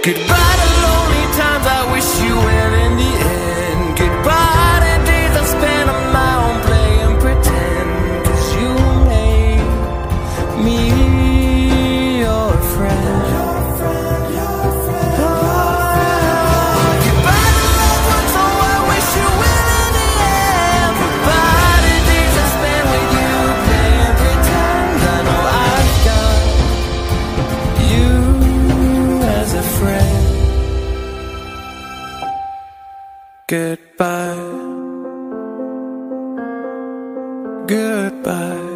Goodbye to lonely times I wish you well in the end. Goodbye to days I spent on my own playing pretend. 'Cause you made me your friend. Goodbye to loved ones, oh I wish you well in the end. Goodbye to days I spent with you playing pretend. I know I've got you as a friend. Goodbye, goodbye.